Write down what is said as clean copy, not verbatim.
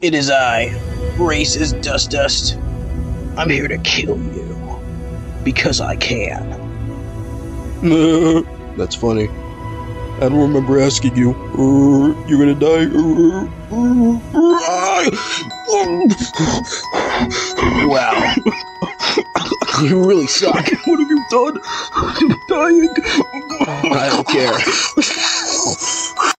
It is I, racist DustDust. I'm here to kill you. Because I can. That's funny. I don't remember asking you. You're gonna die. Wow. You really suck. What have you done? I'm dying. I don't care.